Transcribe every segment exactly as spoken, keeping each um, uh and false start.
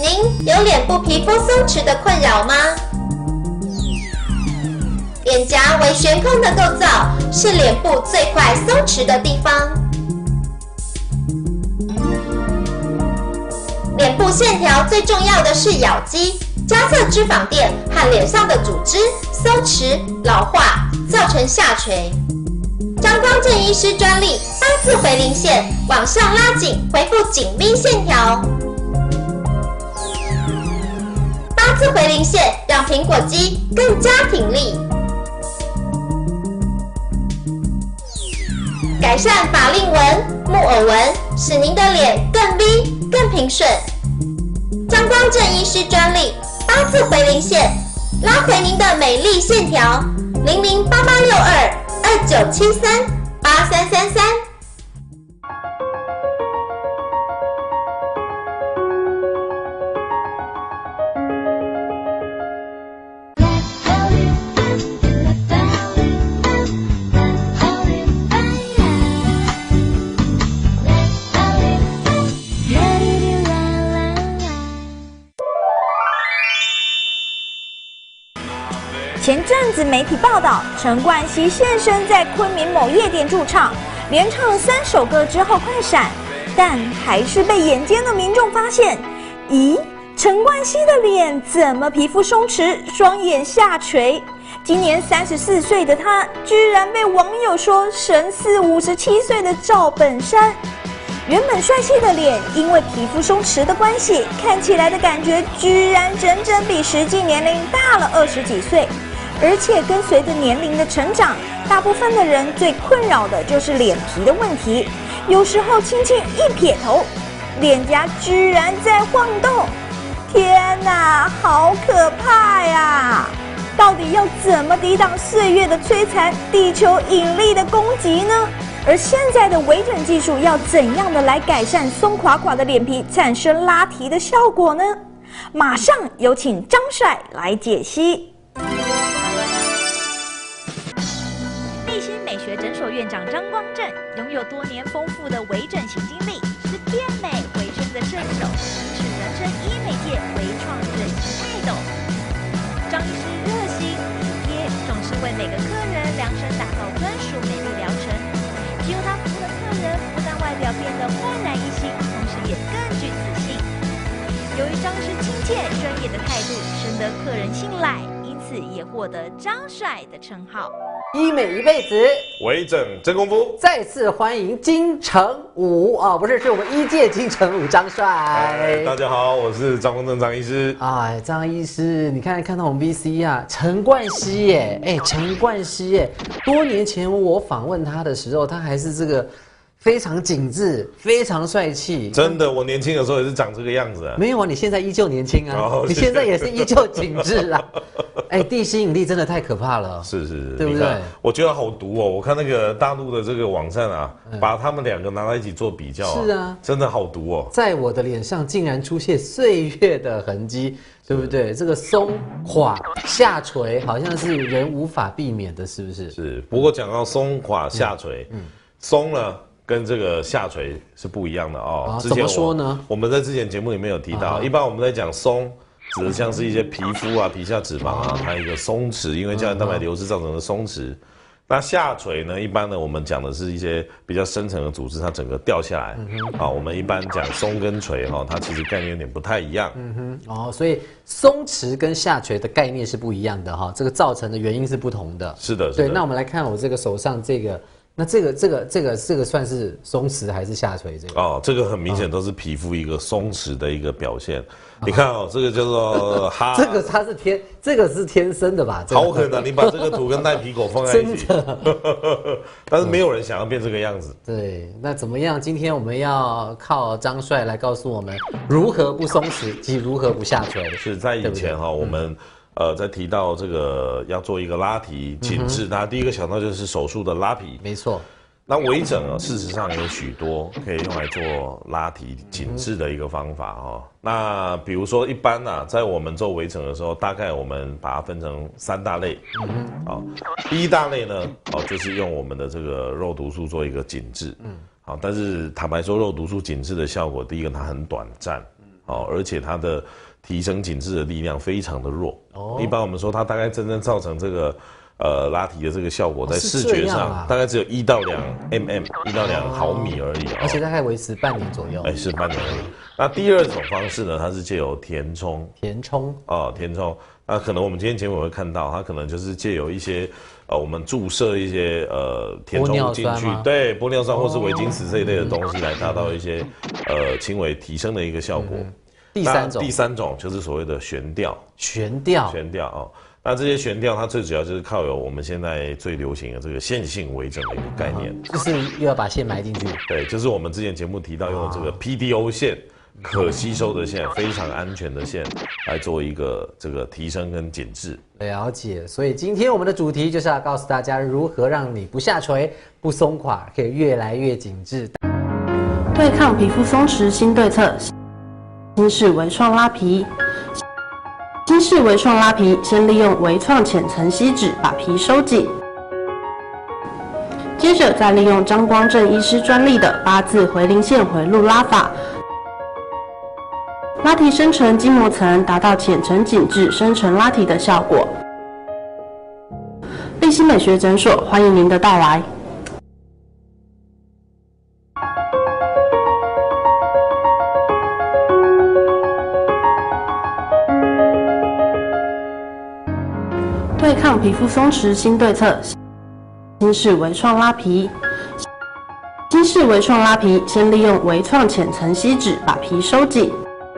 您有脸部皮肤松弛的困扰吗？脸颊为悬空的构造，是脸部最快松弛的地方。脸部线条最重要的是咬肌、加侧脂肪垫和脸上的组织松弛、老化，造成下垂。张光正医师专利八字回鳞线往上拉紧，恢复紧密线条。八字回鳞线让苹果肌更加挺立。改善法令纹、木偶纹，使您的脸更 V、更平顺。张光正医师专利八字回鳞线，拉回您的美丽线条。零零八八六二二九七三八三三三。 前阵子媒体报道，陈冠希现身在昆明某夜店驻唱，连唱三首歌之后快闪，但还是被眼尖的民众发现，咦，陈冠希的脸怎么皮肤松弛，双眼下垂？今年三十四岁的他，居然被网友说神似五十七岁的赵本山。原本帅气的脸，因为皮肤松弛的关系，看起来的感觉居然整整比实际年龄大了二十几岁。而且跟随着年龄的成长，大部分的人最困扰的就是脸皮的问题。有时候轻轻一撇头，脸颊居然在晃动，天哪，好可怕呀！到底要怎么抵挡岁月的摧残、地球引力的攻击呢？而现在的微整技术要怎样的来改善松垮垮的脸皮，产生拉提的效果呢？马上有请张帅来解析。立新美学诊所院长张光正拥有多年丰富的微整形经历，是变美为生的正手，因此人称医美界微创整形泰斗。张医师热心体贴，总是为每个客人量身打造专属美丽疗程。只有他服务的客人不但外表变得焕然一新，同时也更具自信。由于张医师亲切专业的态度，深得客人信赖，因此也获得张帅的称号。 医美一辈子， 微整真功夫。 再次欢迎金城武啊、哦，不是，是我们医界金城武张帅、 哎。大家好，我是张光正张医师。 哎，张医师，你看看到我们 V C 啊，陈冠希耶，哎，陈冠希耶，多年前我访问他的时候，他还是这个非常紧致、非常帅气。 真的，我年轻的时候也是长这个样子啊。 没有啊，你现在依旧年轻啊， 哦、 你现在也是依旧紧致啊。哎，地吸引力真的太可怕了。 是是是， 对不对？ 我觉得好毒哦！我看那个大陆的这个网站啊，嗯、把他们两个拿在一起做比较、啊， 是啊， 真的好毒哦。 在我的脸上竟然出现岁月的痕迹，对不对？这个松垮下垂好像是人无法避免的，是不是？ 是。不过讲到松垮下垂，嗯，松呢跟这个下垂是不一样的哦。 啊、怎么说呢？ 我们在之前节目里面有提到，啊、一般我们在讲松。指的像是一些皮肤啊、皮下脂肪啊，它一个松弛，因为胶原蛋白流失造成的松弛。那下垂呢，一般呢，我们讲的是一些比较深层的组织，它整个掉下来。嗯、啊，我们一般讲松跟垂哈，它其实概念有点不太一样。 嗯哼，哦，所以松弛跟下垂的概念是不一样的哈，这个造成的原因是不同的。 是的，是的。 对，那我们来看我这个手上这个。那这个这个这个这个算是松弛还是下垂？这个哦，这个很明显都是皮肤一个松弛的一个表现。哦、你看哦，这个叫做哈， 这个它是天，这个是天生的吧？ 好可能你把这个图跟赖皮狗放在一起，但是没有人想要变这个样子。 对，那怎么样？今天我们要靠张帅来告诉我们如何不松弛及如何不下垂。 是在以前哈、哦，我们。呃，在提到这个要做一个拉提紧致，大家、嗯、第一个想到就是手术的拉皮， 没错。 那微整啊，事实上有许多可以用来做拉提紧致的一个方法哦。那比如说一般啊，在我们做微整的时候，大概我们把它分成三大类。嗯好，第一大类呢，哦，就是用我们的这个肉毒素做一个紧致。嗯。好，但是坦白说，肉毒素紧致的效果，第一个它很短暂。 哦，而且它的提升紧致的力量非常的弱。 哦， 一般我们说它大概真正造成这个呃拉提的这个效果，在视觉上、 啊、 大概只有一到两 mm， 一到两毫米而已、哦， 而且大概维持半年左右。 哎，是半年而已。那第二种方式呢，它是借由填充， 填充哦，填充。那可能我们今天节目会看到，它可能就是借由一些呃，我们注射一些呃填充物进去，对，玻尿酸或是维金石这一类的东西，来达到一些呃轻微提升的一个效果。嗯、 第三种， 第三种就是所谓的悬吊， 悬吊， 悬吊哦。那这些悬吊，它最主要就是靠有我们现在最流行的这个线性微整的一个概念， 嗯、就是又要把线埋进去。 对，就是我们之前节目提到用的这个 P D O 线。可吸收的线，非常安全的线，来做一个这个提升跟紧致。 了解，所以今天我们的主题就是要告诉大家如何让你不下垂、不松垮，可以越来越紧致。 对抗皮肤松弛新对策，新式微创拉皮。新式微创拉皮，先利用微创浅层锡纸把皮收紧，接着再利用张光正医师专利的八字回鳞线回路拉法。拉提深层筋膜层，达到浅层紧致、深层拉提的效果。立新美学诊所欢迎您的到来。对抗皮肤松弛新对策，新式微创拉皮。新式微创拉皮，先利用微创浅层锡纸把皮收紧。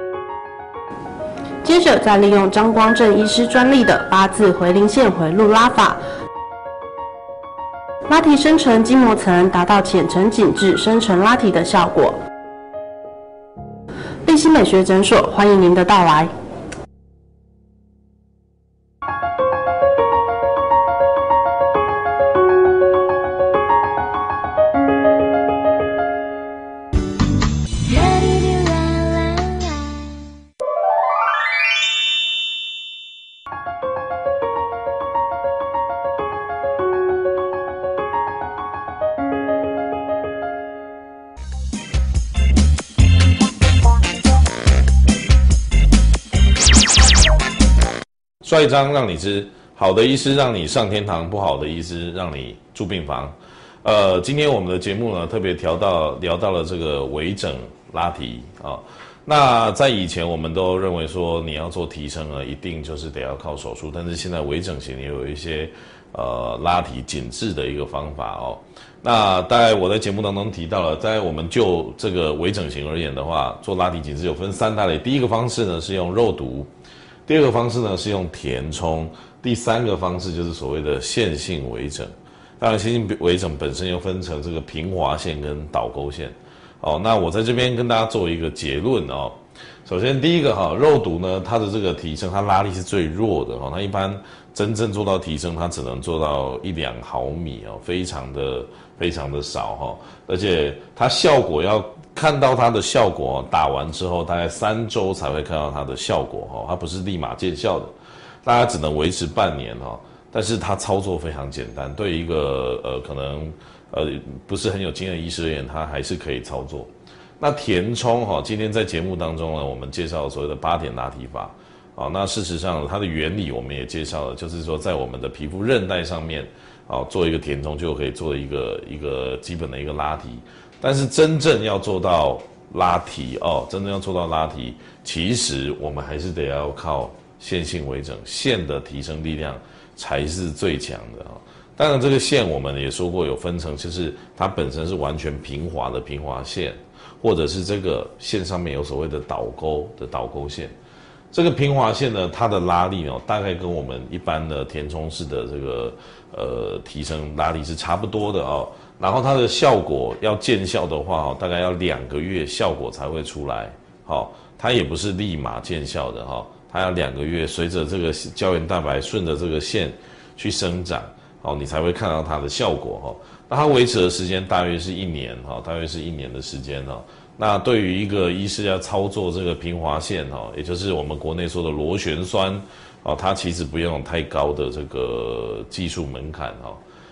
接着再利用张光正医师专利的八字回鳞线回路拉法，拉提深层筋膜层，达到浅层紧致、深层拉提的效果。立新美学诊所欢迎您的到来。 帅章让你知，好的医师让你上天堂，不好的医师让你住病房。呃，今天我们的节目呢，特别聊到聊到了这个微整拉提啊。那在以前我们都认为说，你要做提升呢，一定就是得要靠手术，但是现在微整形也有一些呃拉提紧致的一个方法哦。那大概我在节目当中提到了，在我们就这个微整形而言的话，做拉提紧致有分三大类。第一个方式呢是用肉毒。第二个方式呢是用填充，第三个方式就是所谓的线性微整。当然，线性微整本身又分成这个平滑线跟导沟线。哦，那我在这边跟大家做一个结论哦。首先，第一个哈，肉毒呢，它的这个提升，它拉力是最弱的哦。它一般真正做到提升，它只能做到一两毫米哦，非常的非常的少哈。而且它效果要。看到它的效果，打完之后大概三周才会看到它的效果，它不是立马见效的，大家只能维持半年，但是它操作非常简单，对一个呃可能呃不是很有经验的医师而言，它还是可以操作。那填充，今天在节目当中呢，我们介绍了所谓的八点拉提法，那事实上它的原理我们也介绍了，就是说在我们的皮肤韧带上面，做一个填充就可以做一个一个基本的一个拉提。但是真正要做到拉提哦，真正要做到拉提，其实我们还是得要靠线性微整，线的提升力量才是最强的啊。当然，这个线我们也说过有分成，就是它本身是完全平滑的平滑线，或者是这个线上面有所谓的导沟的导沟线。这个平滑线呢，它的拉力哦，大概跟我们一般的填充式的这个呃提升拉力是差不多的哦。然后它的效果要见效的话，大概要两个月效果才会出来。好，它也不是立马见效的哈，它要两个月，随着这个胶原蛋白顺着这个线去生长，好，你才会看到它的效果哈。那它维持的时间大约是一年哈，大约是一年的时间哈。那对于一个医师要操作这个平滑线哈，也就是我们国内说的螺旋酸，哦，它其实不用太高的这个技术门槛哈。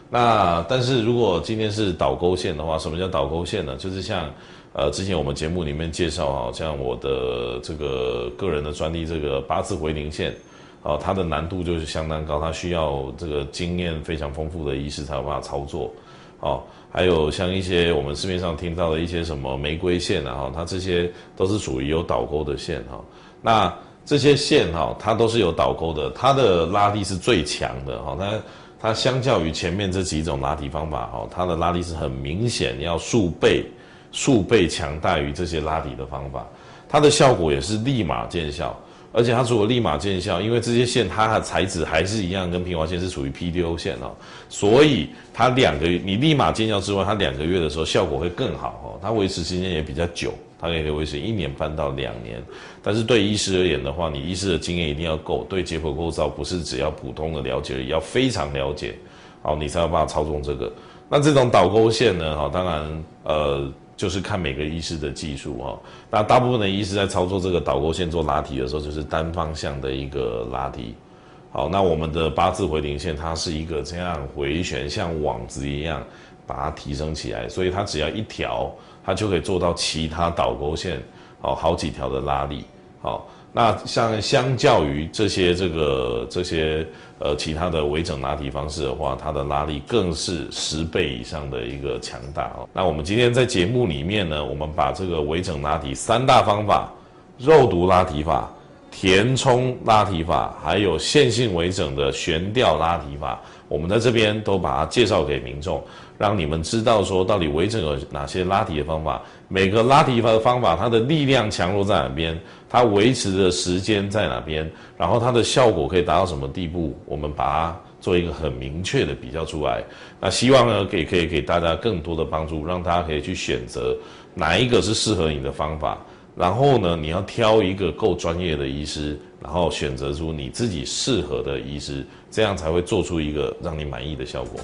那但是如果今天是导钩线的话，什么叫导钩线呢？就是像呃之前我们节目里面介绍，好像我的这个个人的专利这个八字回灵线，哦，它的难度就是相当高，它需要这个经验非常丰富的医师才有办法操作。哦，还有像一些我们市面上听到的一些什么玫瑰线啊，哈，它这些都是属于有导钩的线哈。那这些线哈，它都是有导钩的，它的拉力是最强的哈。它它相较于前面这几种拉提方法哈，它的拉力是很明显要数倍数倍强大于这些拉提的方法，它的效果也是立马见效。而且它除了立马见效，因为这些线它的材质还是一样，跟平滑线是属于 P D O 线哦，所以它两个月你立马见效之外，它两个月的时候效果会更好哦，它维持时间也比较久，它也可以维持一年半到两年。但是对医师而言的话，你医师的经验一定要够，对解剖构造不是只要普通的了解而已，要非常了解，好，你才有办法操纵这个。那这种导钩线呢，哈，当然呃。就是看每个医师的技术哈，那大部分的医师在操作这个导钩线做拉提的时候，就是单方向的一个拉提。好，那我们的八字回灵线，它是一个这样回旋，像网子一样把它提升起来，所以它只要一条，它就可以做到其他导钩线好好几条的拉力。好，那像相较于这些这个这些呃其他的微整拉提方式的话，它的拉力更是十倍以上的一个强大哦。那我们今天在节目里面呢，我们把这个微整拉提三大方法：肉毒拉提法、填充拉提法，还有线性微整的悬吊拉提法，我们在这边都把它介绍给民众，让你们知道说到底微整有哪些拉提的方法，每个拉提的方法它的力量强弱在哪边，它维持的时间在哪边，然后它的效果可以达到什么地步，我们把它做一个很明确的比较出来。那希望呢，也可以给大家更多的帮助，让大家可以去选择哪一个是适合你的方法。然后呢，你要挑一个够专业的医师，然后选择出你自己适合的医师，这样才会做出一个让你满意的效果。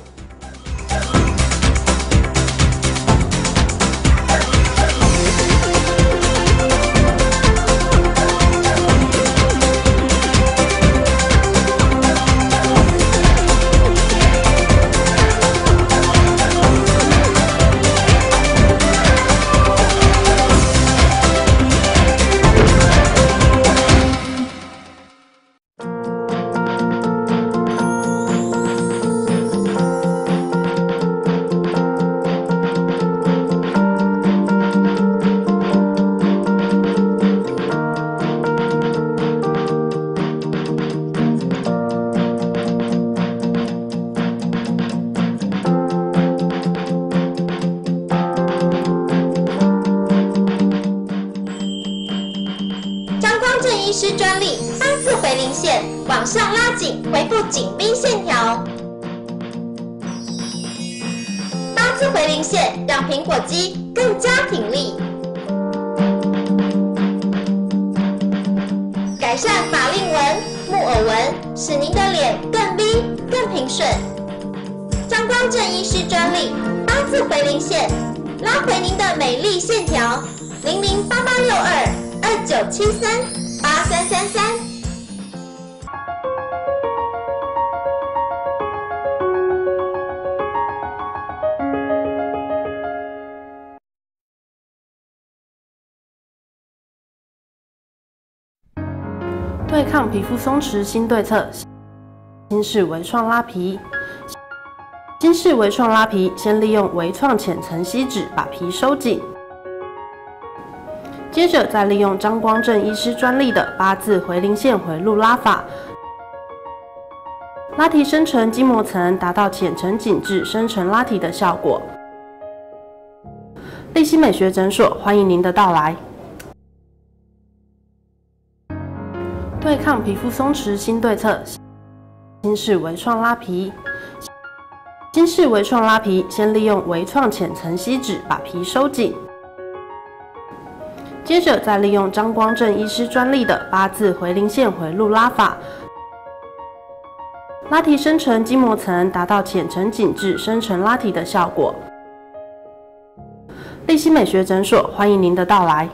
医师专利八字回灵线，往上拉紧，恢复紧绷线条。八字回灵线让苹果肌更加挺立，改善法令纹、木偶纹，使您的脸更 V 更平顺。张光正医师专利八字回灵线，拉回您的美丽线条。零零八八六二二九七三。八三三三。 对抗皮肤松弛新对策：新式微创拉皮。新式微创拉皮，先利用微创浅层锡纸把皮收紧。接着再利用张光正医师专利的八字回灵线回路拉法，拉提深层筋膜层，达到浅层紧致、深层拉提的效果。立新美学诊所欢迎您的到来。对抗皮肤松弛新对策：新式微创拉皮。新式微创拉皮，先利用微创浅层锡纸把皮收紧。接着再利用张光正医师专利的八字回灵线回路拉法，拉提深层筋膜层，达到浅层紧致、深层拉提的效果。立新美学诊所欢迎您的到来。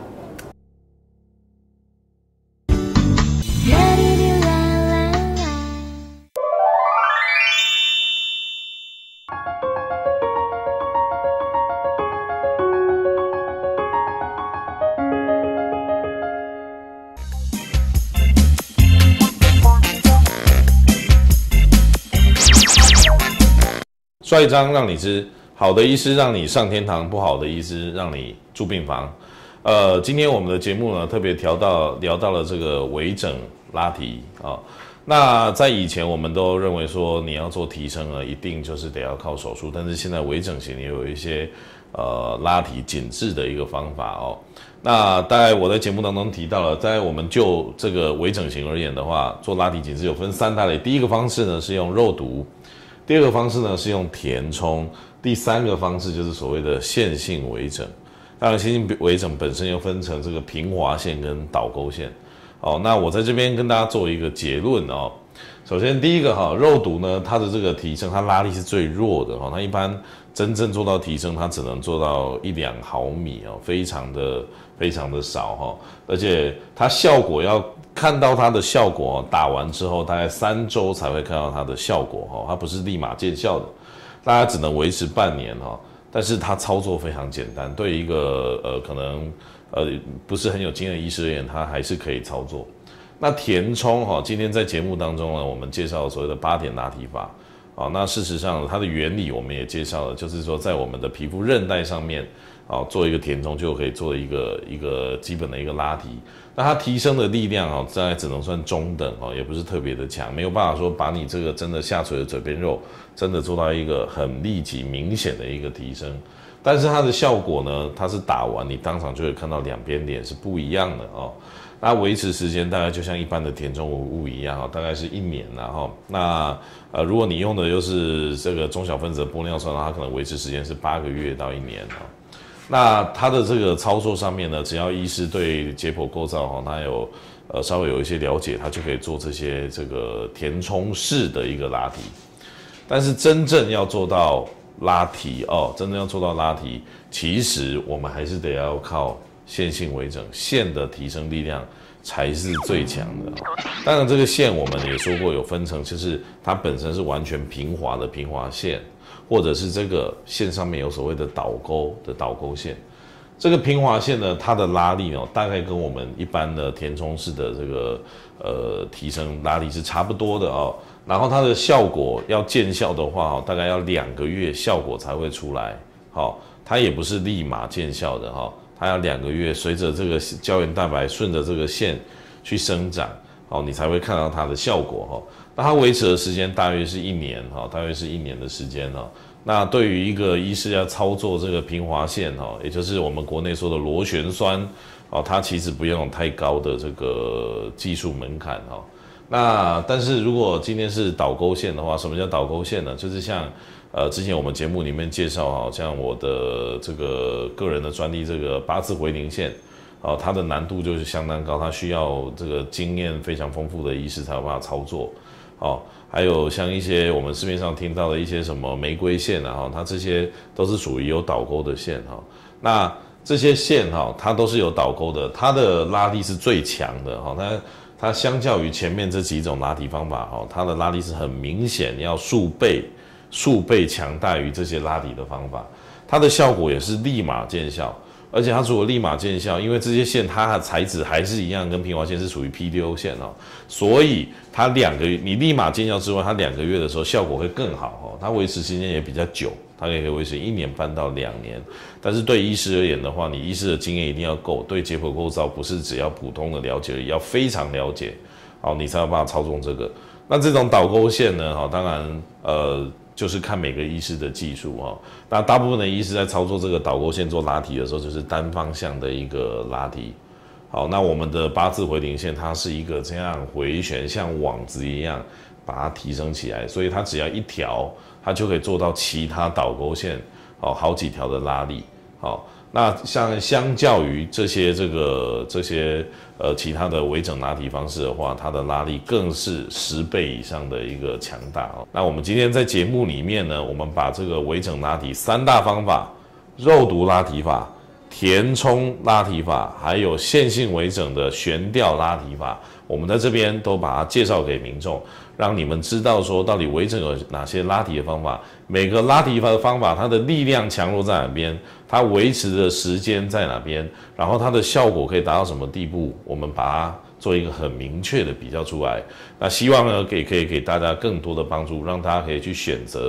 帅章让你知，好的医师让你上天堂，不好的医师让你住病房。呃，今天我们的节目呢，特别调到聊到了这个微整拉提啊。那在以前我们都认为说，你要做提升呢，一定就是得要靠手术，但是现在微整形也有一些呃拉提紧致的一个方法哦。那大概我在节目当中提到了，在我们就这个微整形而言的话，做拉提紧致有分三大类。第一个方式呢是用肉毒，第二个方式呢是用填充，第三个方式就是所谓的线性微整。当然，线性微整本身又分成这个平滑线跟导沟线。哦，那我在这边跟大家做一个结论哦。首先，第一个哈，肉毒呢，它的这个提升，它拉力是最弱的哈，它一般真正做到提升，它只能做到一两毫米哦，非常的非常的少哈，而且它效果要看到它的效果，打完之后大概三周才会看到它的效果哈，它不是立马见效的，大家只能维持半年哈，但是它操作非常简单，对一个呃可能。呃，不是很有经验的医师而言，他还是可以操作。那填充哈，今天在节目当中呢，我们介绍了所谓的八点拉提法。啊，那事实上它的原理我们也介绍了，就是说在我们的皮肤韧带上面，啊，做一个填充就可以做一个一个基本的一个拉提。那它提升的力量啊，大概只能算中等哦，也不是特别的强，没有办法说把你这个真的下垂的嘴边肉真的做到一个很立即明显的一个提升。但是它的效果呢，它是打完你当场就会看到两边脸是不一样的哦。那维持时间大概就像一般的填充物一样哦，大概是一年啦哈。那呃，如果你用的又是这个中小分子的玻尿酸，它可能维持时间是八个月到一年哦。那它的这个操作上面呢，只要医师对解剖构造哈，他有呃稍微有一些了解，他就可以做这些这个填充式的一个拉提。但是真正要做到拉提哦，真正要做到拉提，其实我们还是得要靠线性微整，线的提升力量才是最强的。当然，这个线我们也说过有分成，就是它本身是完全平滑的平滑线，或者是这个线上面有所谓的导沟的导沟线。这个平滑线呢，它的拉力哦，大概跟我们一般的填充式的这个呃提升拉力是差不多的哦。然后它的效果要见效的话，哦，大概要两个月效果才会出来。好，它也不是立马见效的哈，它要两个月，随着这个胶原蛋白顺着这个线去生长，好，你才会看到它的效果哈。那它维持的时间大约是一年哈，大约是一年的时间哈。那对于一个医师要操作这个平滑线哈，也就是我们国内说的螺旋酸，哦，它其实不用太高的这个技术门槛哈。那但是如果今天是导沟线的话，什么叫导沟线呢？就是像呃之前我们节目里面介绍，好像我的这个个人的专利这个八字回零线，哦，它的难度就是相当高，它需要这个经验非常丰富的医师才有办法操作。哦，还有像一些我们市面上听到的一些什么玫瑰线啊，哈，它这些都是属于有导沟的线哈。那这些线哈，它都是有导沟的，它的拉力是最强的哈，它。它相较于前面这几种拉提方法，哈，它的拉力是很明显要数倍、数倍强大于这些拉提的方法，它的效果也是立马见效，而且它除了立马见效，因为这些线它的材质还是一样，跟平滑线是属于 P D O 线哦，所以它两个月你立马见效之外，它两个月的时候效果会更好哦，它维持时间也比较久。它也可以维持一年半到两年，但是对医师而言的话，你医师的经验一定要够，对解剖构造不是只要普通的了解而已，要非常了解，好，你才有办法操纵这个。那这种导沟线呢，哈，当然，呃，就是看每个医师的技术哈。那大部分的医师在操作这个导沟线做拉提的时候，就是单方向的一个拉提。好，那我们的八字回零线，它是一个这样回旋，像网子一样把它提升起来，所以它只要一条。它就可以做到其他导沟线哦好几条的拉力，好，那像相较于这些这个这些呃其他的微整拉提方式的话，它的拉力更是十倍以上的一个强大哦。那我们今天在节目里面呢，我们把这个微整拉提三大方法：肉毒拉提法、填充拉提法，还有线性微整的悬吊拉提法，我们在这边都把它介绍给民众。让你们知道说到底微整有哪些拉提的方法，每个拉提的方法它的力量强弱在哪边，它维持的时间在哪边，然后它的效果可以达到什么地步，我们把它做一个很明确的比较出来。那希望呢，给可以给大家更多的帮助，让大家可以去选择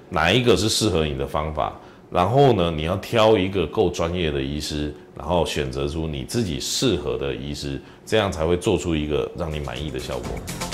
哪一个是适合你的方法，然后呢，你要挑一个够专业的医师，然后选择出你自己适合的医师，这样才会做出一个让你满意的效果。